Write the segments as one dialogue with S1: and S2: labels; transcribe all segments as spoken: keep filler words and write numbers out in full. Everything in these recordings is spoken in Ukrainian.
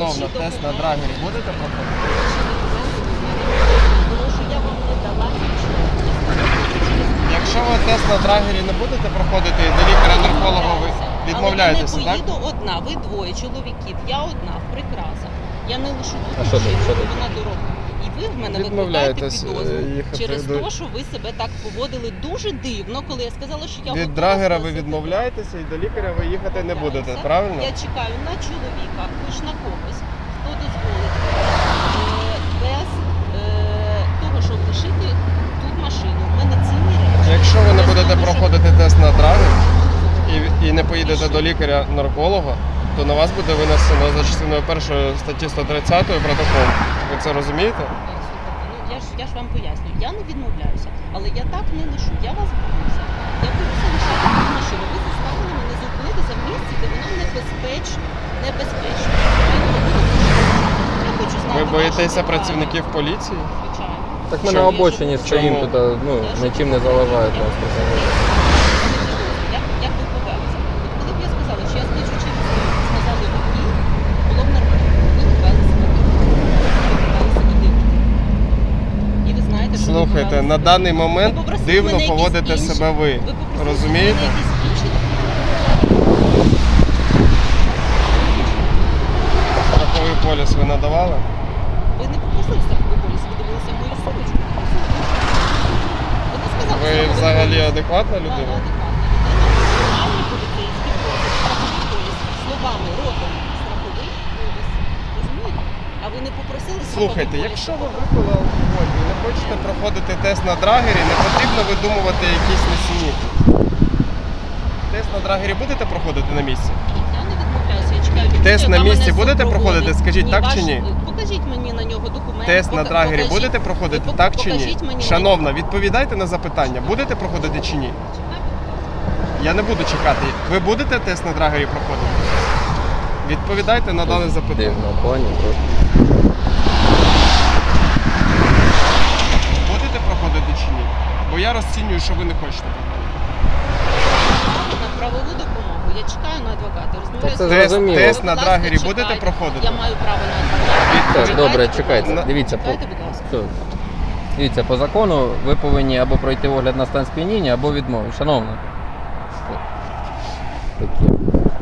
S1: Шановна, тест на драгері будете проходити?
S2: Тому що я вам не дала нічого.
S1: Якщо ви тест на драгері не будете проходити, до лікаря-нарколога ви відмовляєтеся,
S2: так?
S1: так?
S2: Але я не поїду одна, ви двоє чоловіків, я одна в Прикрасах. Я не лишу тут
S3: А що ти, що ти?
S2: вона дорога. І ви в мене викликаєте
S1: Відмовляєтесь,
S2: підозру
S1: е, їхати
S2: через
S1: до-
S2: те, що ви себе так поводили дуже дивно, коли я сказала, що я
S1: Від
S2: готова
S1: драгера ви
S2: спросити.
S1: відмовляєтеся і до лікаря ви їхати не будете,
S2: Відмовляюся.
S1: правильно?
S2: Я чекаю на чоловіка, хоч на когось, хто дозволить е, без е, того, щоб лишити тут машину. У мене цінні речі.
S1: Якщо ви не
S2: Без
S1: будете
S2: того, щоб-
S1: проходити тест на драгер і, і не поїдете до лікаря-нарколога, то на вас буде винесено за частиною першої статті сто тридцять протокол. Ви це розумієте?
S2: Ну, я ж, я ж вам пояснюю, я не відмовляюся, але я так не лишу, я вас боюся. Я боюся лишити цю машину. Ви заставили мене зупинитися в місці, де воно небезпечно. Небезпечно. Я хочу знати
S1: Ви
S2: ваші
S1: боїтеся
S2: деталі.
S1: працівників поліції?
S2: Звичайно.
S3: Так ми
S1: Чому?
S3: на обочині стоїмо,
S1: Чому?
S3: тут ну, нічим не заважають нас.
S2: Як, як ви повелися? От коли б я сказала, що я скличу через сказали водій, було б нормально. Ви повели себе дивно. Ви повели себе дивно. І ви знаєте, що ви
S1: Слухайте,
S2: повели
S1: на
S2: себе
S1: даний
S2: дивно.
S1: момент
S2: Ви попросили
S1: дивно
S2: мене якісь
S1: поводите
S2: інші-
S1: себе ви.
S2: Ви попросили
S1: Розумієте?
S2: мене якісь інші
S1: Страховий поліс ви надавали?
S2: Ви не попросили страховий поліс, ви дивилися мою сумочку. Ви не сказали,
S1: Ви
S2: страховий
S1: взагалі
S2: поліс.
S1: адекватна
S2: Так,
S1: людина?
S2: адекватна людина. Нормальний поліцейський поліс, страховий поліс, словами, ротом, страховий поліс. Розумієте? А ви не попросили страховий
S1: Слухайте,
S2: поліс?
S1: якщо ви випили алкоголь і не хочете проходити тест на драгері, не потрібно видумувати якісь несенітниці. Тест на драгері будете проходити на місці?
S2: Я не відмовляюся, я чекаю людину,
S1: Тест на
S2: яка
S1: місці
S2: мене
S1: будете
S2: супроводить.
S1: проходити? Скажіть, так
S2: ваш-
S1: чи ні?
S2: Покажіть мені на нього документ.
S1: Тест на
S2: пока-
S1: драгері
S2: покажіть-
S1: будете проходити,
S2: ви
S1: так чи ні?
S2: покажіть мені на
S1: Шановна, відповідайте на запитання, будете проходити чи ні?
S2: нього. Чекайте, будь ласка.
S1: Я не буду чекати. Ви будете тест на драгері проходити? Відповідайте на дане запитання.
S3: Дивно, пані, трошки.
S1: Будете проходити чи ні? Бо я розцінюю, що ви не хочете проходити.
S2: На правову допомогу. Я чекаю на адвоката. Розмовляю
S3: Це
S2: з
S1: Тест,
S3: зрозуміло.
S1: тест
S2: Будь
S1: на
S2: ласка,
S1: драгері
S2: чекайте.
S1: будете проходити?
S2: Я маю право на адвоката.
S3: Так, добре, чекайте.
S1: На-
S3: Дивіться, по,
S2: Чекайте, будь ласка.
S3: все. Дивіться, по закону ви повинні або пройти огляд на стан сп'яніння, або відмовити. Шановна. Такі.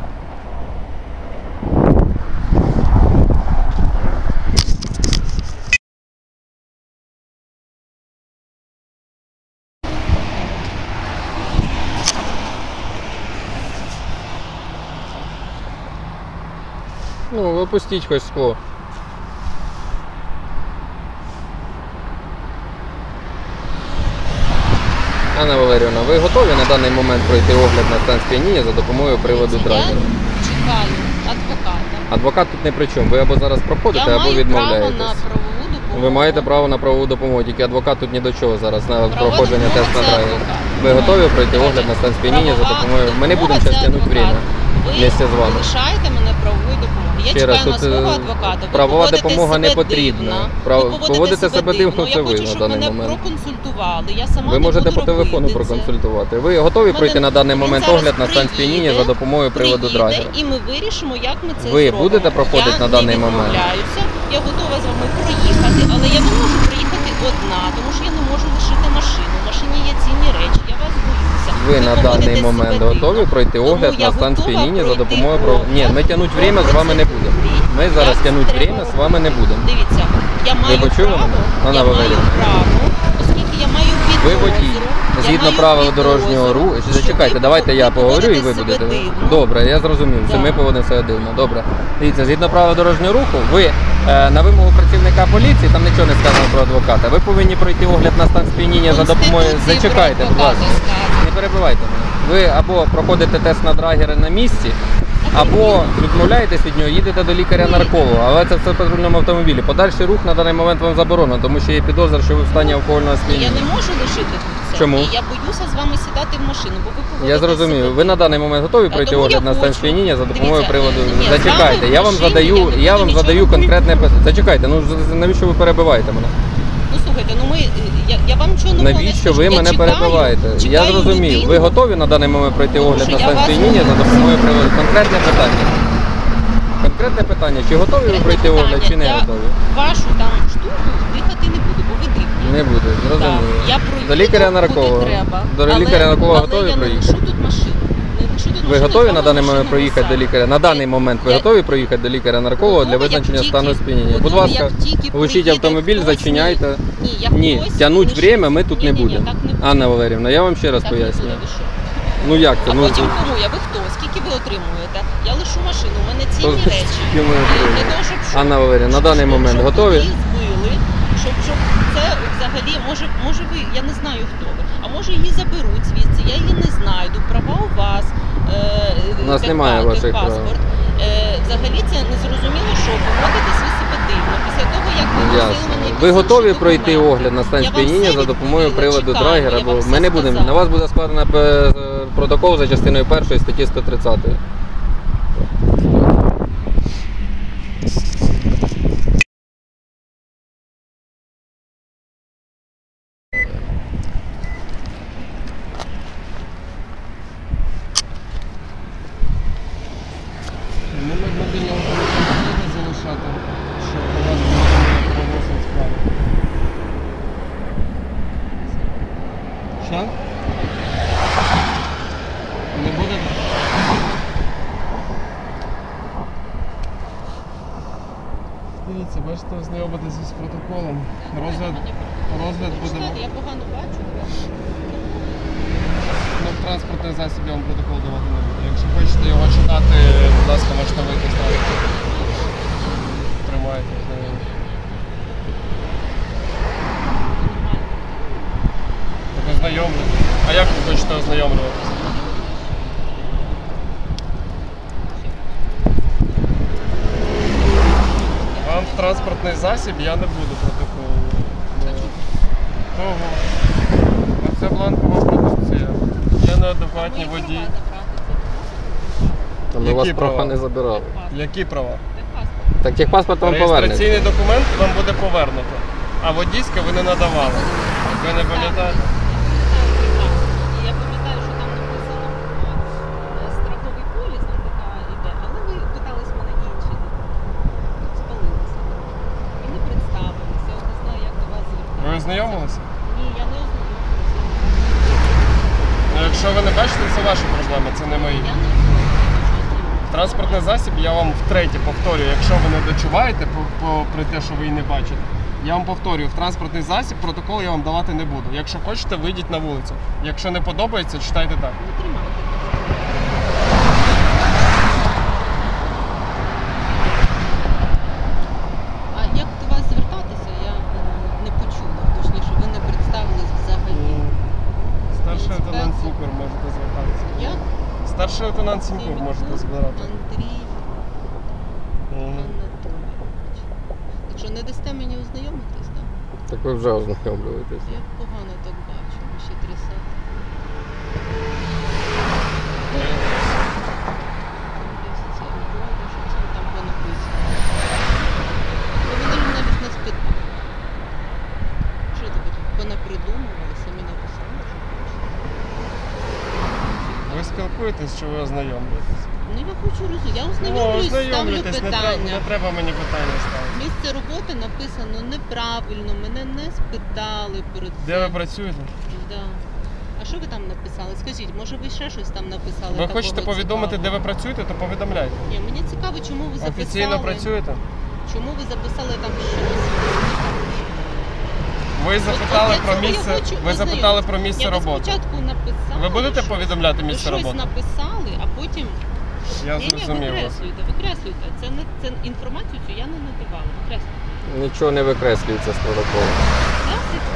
S3: Ну, опустіть хоч скло. Анна Валеріївна, ви готові на даний момент пройти огляд на стан сп'яніння за допомогою приводу
S2: Я
S3: драйвера?
S2: чекаю адвоката.
S3: Адвокат тут не при чому. Ви або зараз проходите,
S2: Я
S3: або
S2: маю
S3: відмовляєтесь.
S2: право на правову допомогу.
S3: Ви маєте право на правову допомогу, тільки адвокат тут ні до чого зараз на
S2: Правова
S3: проходження
S2: допомога
S3: тесту на
S2: це
S3: драйвер.
S2: адвокат.
S3: Ви готові пройти огляд на стан сп'яніння за
S2: Правова
S3: допомогою? Ми не
S2: допомога
S3: будемо
S2: це
S3: зараз тягнути
S2: адвокат.
S3: время
S2: Ви
S3: вместе з вами.
S2: лишаєте мене правової допомоги. Я
S3: Ще раз,
S2: чекаю на
S3: тут,
S2: свого
S3: е,
S2: адвоката. Ви
S3: правова
S2: поводите
S3: допомога
S2: себе
S3: не потрібна.
S2: дивно.
S3: Прав-
S2: Ви поводите,
S3: поводите себе дивно,
S2: дивно.
S3: це
S2: Я
S3: ви
S2: хочу,
S3: на
S2: щоб
S3: даний
S2: мене
S3: момент.
S2: проконсультували. Я сама
S3: Ви
S2: не
S3: можете
S2: буду
S3: по телефону
S2: робити це.
S3: проконсультувати. Ви готові
S2: Мене-
S3: пройти на даний
S2: він
S3: момент
S2: зараз
S3: огляд на стан сп'яніння за
S2: приїде,
S3: допомогою приводу
S2: приїде,
S3: драйвера?
S2: І ми вирішимо, як ми це
S3: Ви
S2: зробимо.
S3: будете проходити
S2: я
S3: на даний
S2: не
S3: момент?
S2: відмовляюся. Я готова з вами проїхати, але я не можу приїхати одна, тому що я не можу лишити машину. В машині є цінні речі, я вас боюся.
S3: Ви на
S2: поводите
S3: даний
S2: себе
S3: момент
S2: дивно.
S3: готові пройти
S2: Тому
S3: огляд
S2: я
S3: на стан
S2: готова
S3: сп'яніння за
S2: пройти
S3: допомогою про.
S2: огляд
S3: Ні, ми тягнути
S2: по
S3: время з вами не будемо.
S2: процедурі.
S3: Ми зараз
S2: Як
S3: тягнути
S2: треба
S3: время з вами не будемо.
S2: Дивіться, я маю
S3: почули
S2: право,
S3: мене, Анна
S2: я маю
S3: Валеріївна?
S2: право, оскільки я маю підозру.
S3: Ви водій.
S2: я
S3: Згідно
S2: маю
S3: правил
S2: підозру,
S3: дорожнього руху.
S2: що
S3: Зачекайте,
S2: ви
S3: давайте я поговорю і ви
S2: поводите
S3: будете.
S2: себе дивно.
S3: Добре, я зрозумів. Що
S2: Да.
S3: ми поводимо себе дивно. Добре. Дивіться, згідно правил дорожнього руху, ви е, на вимогу працівника поліції, там нічого не сказано про адвоката. Ви повинні пройти огляд на стан сп'яніння за допомогою.
S2: Конституції
S3: Зачекайте,
S2: про
S3: будь ласка.
S2: адвоката сказано.
S3: Не перебивайте мене. Ви або проходите тест на драгери на місці, або відмовляєтесь від нього, їдете до лікаря-нарколога, але це все в патрульному автомобілі. Подальший рух на даний момент вам заборонено, тому що є підозра, що ви в стані алкогольного
S2: Я
S3: сп'яніння.
S2: не можу лишити тут це.
S3: Чому?
S2: І я боюся з вами сідати в машину, бо ви поводите
S3: Я зрозумів.
S2: себе
S3: Ви на даний момент готові
S2: А
S3: пройти
S2: тому
S3: огляд
S2: я
S3: на стан
S2: хочу.
S3: сп'яніння за допомогою
S2: Дивіться,
S3: приводу.
S2: ні, з
S3: Зачекайте,
S2: вами
S3: я
S2: в
S3: вам
S2: машині
S3: задаю,
S2: я не
S3: я
S2: буду
S3: вам
S2: нічого
S3: задаю
S2: робити.
S3: конкретне питання. Зачекайте, ну з- навіщо ви перебиваєте мене?
S2: Ну слухайте, ну ми я, я вам нічого не
S3: Навіщо ви
S2: я
S3: мене
S2: чекаю,
S3: перебиваєте? Я
S2: чекаю
S3: зрозумів.
S2: людину.
S3: Ви готові на даний момент пройти
S2: Тому
S3: огляд
S2: що
S3: на
S2: я
S3: стан
S2: вас
S3: сп'яніння за допомогою приводу? Конкретне питання. Конкретне конкретне питання, чи готові ви
S2: Конкретне
S3: пройти огляд,
S2: питання.
S3: чи не
S2: Я
S3: готові?
S2: Вашу там штуку дихати не буду, бо ви дихні.
S3: Не буде, зрозуміло.
S2: Так, я проїду,
S3: До лікаря-нарколога.
S2: куди треба.
S3: До
S2: Але-
S3: лікаря-нарколога
S2: але
S3: готові
S2: я не
S3: проїхати?
S2: лишу тут машину. Не лишу тут
S3: Ви
S2: машину,
S3: готові
S2: саме
S3: на даний момент
S2: машину
S3: проїхати до
S2: сам.
S3: лікаря? На даний
S2: Я-
S3: момент ви
S2: я-
S3: готові проїхати до лікаря-нарколога для
S2: Готова, як
S3: визначення
S2: тільки-
S3: стану сп'яніння? Будь
S2: готова,
S3: ласка,
S2: як тільки
S3: влучіть
S2: приїде
S3: автомобіль,
S2: хтось,
S3: зачиняйте.
S2: Ні, як
S3: Ні,
S2: хтось
S3: тягнуть
S2: лише-
S3: время ми тут не
S2: Ні-ні-ні,
S3: будемо.
S2: так не буде.
S3: Анна Валерівна, я вам ще раз
S2: Так не буде,
S3: пояснюю.
S2: ви що?
S3: Ну як це?
S2: А
S3: Ну,
S2: потім кому я? Ви хто? Скільки ви отримуєте? Я лишу машину, у мене цінні
S3: То
S2: речі.
S3: скільки ми
S2: І
S3: отримуємо?
S2: для того, щоб, щоб
S3: Анна Валерівна, на
S2: щоб-
S3: даний
S2: щоб-
S3: момент
S2: щоб
S3: готові?
S2: її збили, щоб, щоб це взагалі, може, може ви, я не знаю хто ви, а може її заберуть звідси, я її не знайду, права у вас, е,
S3: У нас
S2: тех-
S3: немає
S2: тех-
S3: ваших прав.
S2: паспорт. Е, взагалі це не зрозуміло, що поводитись ви себе дивно. Після того, як ви
S3: Ясно.
S2: носили мене якісь
S3: Ви готові
S2: інші
S3: пройти
S2: документи.
S3: огляд на стан
S2: Я вам
S3: сп'яніння
S2: все
S3: за допомогою
S2: відповіла,
S3: приладу
S2: чекаю,
S3: драгера,
S2: я
S3: бо
S2: вам все
S3: ми не будемо.
S2: сказала.
S3: На вас буде складено е, протокол за частиною першої статті сто тридцять.
S1: Номер мобільного телефону не залишати, щоб у вас не переносить справи. Що? Не буде? Дивіться, бачите, ознайомитися з протоколом. Розгляд, розгляд буде.
S2: Читайте, я погано бачу.
S1: Ну, в транспортний засіб я вам протокол давати не буду. Якщо хочете його читати, будь ласка, можете вийти з транспорту. Тримайте, знайомі. Так ознайомлюйтесь. А як ви хочете ознайомлюватися? Вам в транспортний засіб я не буду протоколу. Того. А це бланкова продукція. Я неадекватний
S2: Мої
S1: водій.
S2: права забрати, це
S3: Та ми вас
S1: Які
S3: права
S1: права?
S3: не забирали.
S2: паспорт.
S1: Які права?
S2: Техпаспорт.
S3: Так техпаспорт вам повернеться.
S1: Реєстраційний документ вам буде повернуто, а водійське ви не надавали. Ви не пам'ятаєте?
S2: І я пам'ятаю, що там написано е, страховий поліс, там така іде, але ви питались мене інші. Спалилися. І не представилися. Я не знаю, як до вас
S1: Ви
S2: звертатися.
S1: ознайомилися?
S2: Ні, я не ознайомилася.
S1: Ну, якщо ви не бачите, це ваші проблеми, це не мої.
S2: Я не ознайомилася.
S1: Транспортний засіб, я вам втретє повторюю, якщо ви не дочуваєте по, по, при те, що ви її не бачите, я вам повторюю, в транспортний засіб протокол я вам давати не буду. Якщо хочете, вийдіть на вулицю. Якщо не подобається, читайте так.
S2: Не тримайте. А як до вас звертатися, я е, не почула. Точніше, ви не представились взагалі.
S1: Старший лейтенант Сінкур можете звертатися.
S2: Я
S1: Старший лейтенант Сінкур можете збирати.
S2: Андрій
S1: Мгм.
S2: Анатолійович. Якщо не дасте мені ознайомитись, так?
S3: Так ви вже ознайомлюєтесь.
S2: Я погано так бачу, ви ще трясете. Що це там понаписано? Ну, вони ж навіть не спитали. Що таке тут понапридумували, самі написали, що хочете.
S1: Ви спілкуєтесь чи ви ознайомлюєтесь?
S2: Ну я хочу розуміти. Я
S1: Ну,
S2: ознайомлюсь, ставлю
S1: ознайомлюйтесь, не треба,
S2: питання.
S1: не треба мені питання ставити.
S2: Місце роботи написано неправильно, мене не спитали перед цим.
S1: Де ви працюєте?
S2: Да. А що ви там написали? Скажіть, може ви ще щось там написали?
S1: Ви
S2: такого
S1: хочете повідомити, де
S2: цікавого?
S1: ви працюєте, то повідомляйте.
S2: Ні, мені цікаво, чому ви записали.
S1: Офіційно працюєте?
S2: Чому ви записали там щось?
S1: Ви
S2: От-
S1: запитали
S2: от я
S1: про
S2: цього
S1: місце.
S2: хочу
S1: Ви запитали про
S2: Ні,
S1: місце
S2: ви
S1: роботи.
S2: спочатку написали.
S1: Ви будете
S2: щось,
S1: повідомляти
S2: ви
S1: місце
S2: щось
S1: роботи?
S2: написали, а потім.
S1: Я
S2: Ні, ні,
S1: зрозумів вас.
S2: викреслюйте, викреслюйте. Це не це інформацію цю я не надавала. Викреслюйте.
S3: Нічого не викреслюється з протоколу.
S2: Викреслюйте.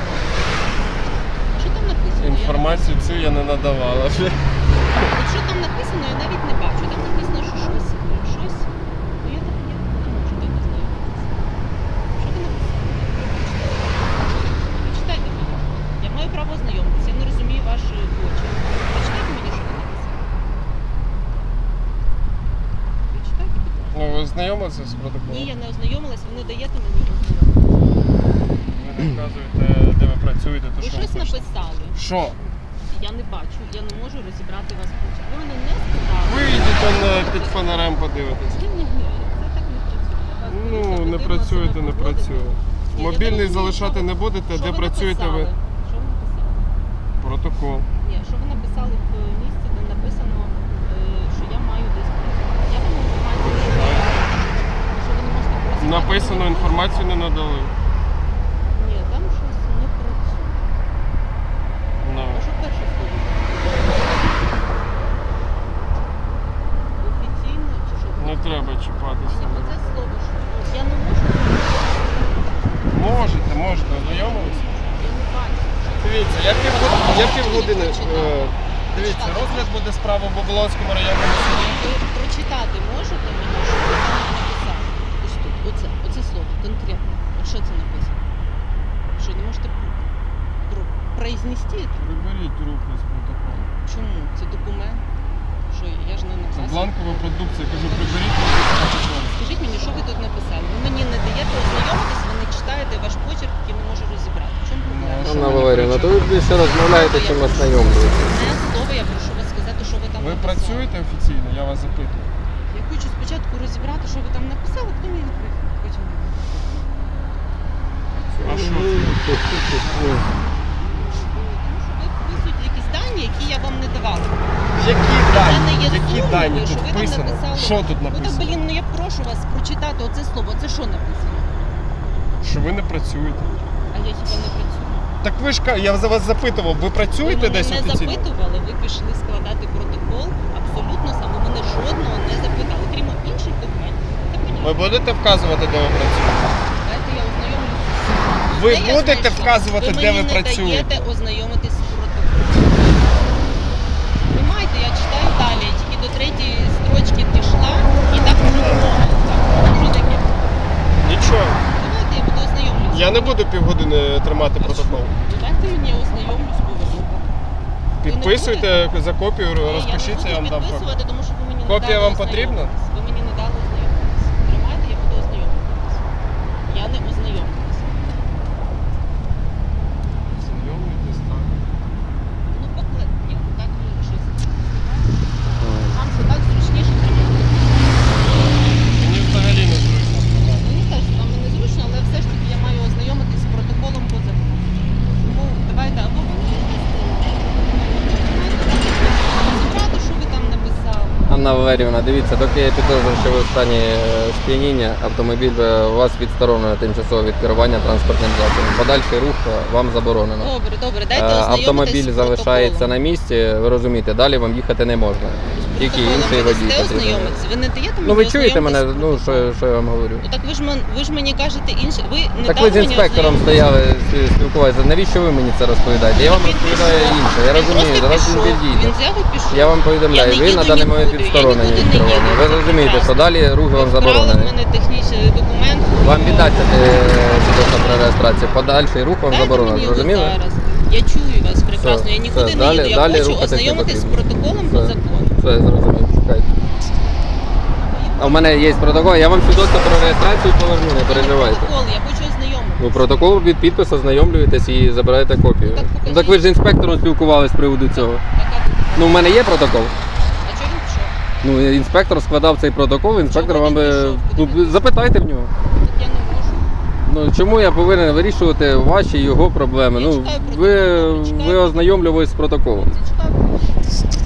S2: Що там написано? Я не
S1: Інформацію цю я не надавала.
S2: От що там написано, я навіть не бачу. Там написано, що щось, щось. Ну я так я не можу так ознайомитися. Що ви написали? Почитайте мені. Я маю право ознайомитися. Я не розумію ваші очі. Почитайте мені, що ви написали. Почитайте, будь ласка.
S1: Ну, ви ознайомилися з протоколом?
S2: Ні, я не ознайомилась, ви не даєте мені ознайомитися.
S1: Ви не вказуєте, де ви працюєте, то
S2: Ви
S1: що ви
S2: щось
S1: хочете?
S2: написали.
S1: Що?
S2: Я не бачу, я не можу розібрати вас в очах. Ви мене не спитали.
S1: Вийдіть он е, під фонарем подивитись.
S2: Ні, ні, ні.
S1: Ну, не
S2: людина
S1: працюєте,
S2: себе
S1: не
S2: поводить.
S1: працює.
S2: Ні, я
S1: Мобільний
S2: не розумію,
S1: залишати
S2: що ви-
S1: не будете,
S2: що
S1: де
S2: ви
S1: працюєте ви?
S2: написали? Що ви написали?
S1: Протокол.
S2: Ні, що ви написали в місці, де написано, е, що я маю десь працювати. Я вам інформацію не даю. Що ви не можете працювати.
S1: Написано, інформацію не надали.
S2: Ні, там щось не працює.
S1: Ну.
S2: А що перше слово? Офіційно чи що?
S1: Не треба чіпатися.
S2: Ні, оце слово, що я не можу.
S1: Можете, можете, ознайомилися?
S2: Я не бачу.
S1: Дивіться, я півгодини, я півгодини.
S2: Прочитати.
S1: е, Дивіться,
S2: Прочитати.
S1: розгляд буде справа в Оболонському районному суді.
S2: Ви прочитати можете мені, що ви там написали? Ось тут, оце, оце слово, конкретно. От що це написано? Що, не можете про- произнести це?
S1: Приберіть руку з протоколу.
S2: Чому? Це документ? Що, я- я ж не
S1: Це
S2: написала.
S1: бланкова продукція. Кажу, приберіть руку з протоколу.
S2: Скажіть мені, що ви тут написали? Ви мені не даєте ознайомитись, ви не читаєте ваш почерк, який не можу розібрати. В чому проблема?
S1: Ну, а що
S3: Анна
S1: ви не
S3: Валерівна, то ви
S1: працюєте?
S3: більше розмовляєте, чим
S2: Я
S3: ознайомлюєте.
S2: Не слово, я прошу вас сказати, що ви там
S1: Ви
S2: написали.
S1: працюєте офіційно, я вас запитую.
S2: Я хочу спочатку розібрати, що ви там написали, потім я потім.
S1: А що це?
S2: Тому що ви вписуєте якісь дані, які я вам не давала.
S1: Які
S2: Це
S1: дані?
S2: не є
S1: Які
S2: сумніви,
S1: дані
S2: що
S1: тут
S2: ви там
S1: вписано?
S2: написали.
S1: Що тут
S2: Ну так,
S1: написано?
S2: блін, ну я прошу вас прочитати оце слово. Це що написано?
S1: Що ви не працюєте.
S2: А я хіба не працюю?
S1: Так ви ж ка- я за вас запитував, ви працюєте
S2: Ви мене
S1: десь
S2: не
S1: офіційно?
S2: запитували, ви пішли складати протокол. Абсолютно саме мене жодного не запитали, крім інших документів. Це понятно.
S1: Ви будете вказувати, де ви працюєте?
S2: Дайте я ознайомлюся.
S1: Ви
S2: Де я
S1: будете
S2: знайшла?
S1: вказувати, де ви
S2: мені не
S1: працюєте?
S2: даєте ознайомитись з протоколом. Понимаєте, я читаю далі, я тільки до третьої строчки дійшла і так не можу. Що таке?
S1: Нічого.
S2: Давайте я буду ознайомлюся.
S1: Я не буду півгодини тримати протокол.
S2: Давайте я ознайомлюсь повинні.
S1: Підписуйте за копію, розпишіться, я вам дам копію.
S2: підписувати, тому що ви мені не
S1: Копія
S2: дали
S1: вам потрібна?
S2: ознайомитись. Ви мені не дали ознайомитись. Тримайте, я буду ознайомлюватись. Я не ознайомлюсь.
S1: Знайомитесь, так.
S2: Ну, поклик, ні, так мені щось. Вам це так зручніше тримати.
S1: Мені взагалі не зручно тримати.
S2: Мені теж вам не зручно, але все ж таки я маю ознайомитись з протоколом по закону. Тому давайте або ви мені розібрати, що ви там написали.
S3: Анна Валерівна, дивіться, доки я підозрюю, що ви в стані е, сп'яніння, автомобіль е, у вас відсторонено тимчасово від керування транспортним засобом. Подальший рух е, вам заборонено.
S2: Добре, добре,
S3: Е,
S2: дайте ознайомитись
S3: Автомобіль
S2: з
S3: залишається на
S2: протоколом.
S3: місці, ви розумієте, далі вам їхати не можна. Тільки
S2: Протоколом
S3: інший
S2: ви
S3: водій
S2: дасте
S3: потрібен.
S2: ознайомитись? Ви не даєте мені
S3: Ну ви чуєте мене,
S2: ознайомитись з
S3: ну
S2: протоколом?
S3: що, що я вам говорю?
S2: Ну так ви ж, мен- ви ж мені кажете інше. Ви не
S3: Так
S2: дали
S3: ви з
S2: мені
S3: інспектором
S2: ознайомитись.
S3: стояли, спі- спілкувалися. Навіщо ви мені це розповідаєте? Я вам
S2: Він
S3: розповідаю
S2: пішов.
S3: інше. Я
S2: Він
S3: розумію,
S2: просто
S3: зараз він
S2: пішов.
S3: підійде.
S2: Він взяв і пішов.
S3: Я вам повідомляю,
S2: Я не
S3: ви
S2: їду
S3: на даний момент
S2: нікуди, я
S3: відсторонені
S2: нікуди
S3: від
S2: не їду,
S3: керування. Ви
S2: це
S3: розумієте, що
S2: прекрасно.
S3: далі рух
S2: Ви
S3: вам
S2: вкрали в
S3: заборонений.
S2: мене технічний документ.
S3: Вам віддаться е, свідоцтво про реєстрацію. Подальший рух вам
S2: Дайте
S3: заборонений.
S2: мені його
S3: Зрозуміли?
S2: зараз. Я чую вас прекрасно,
S3: Все,
S2: я нікуди
S3: все,
S2: не
S3: далі-
S2: їду. Я
S3: далі
S2: хочу
S3: рухатись не
S2: ознайомитись з
S3: потрібно.
S2: протоколом по
S3: Все.
S2: закону.
S3: Все, зрозумів. Чекайте. А в мене є протокол, я вам свідоцтво про реєстрацію поверну, не переживайте.
S2: Протокол, я хочу ознайомитись.
S3: Ви протокол від підпису ознайомлюєтесь і забираєте копію.
S2: Так покажіть.
S3: Ну, так ви ж з інспектором спілкувались з приводу цього.
S2: Така-
S3: Ну, в мене є протокол.
S2: А чого він пішов?
S3: Ну, інспектор складав цей протокол, інспектор
S2: Чого
S3: вам
S2: він
S3: би.
S2: пішов?
S3: Ну,
S2: Куди він?
S3: запитайте в нього.
S2: Так я не можу.
S3: Ну чому я повинен вирішувати ваші і його проблеми?
S2: Я
S3: Ну,
S2: читаю протокол,
S3: ви,
S2: добре, читаю.
S3: ви ознайомлювались з протоколом.
S2: Це чекаю.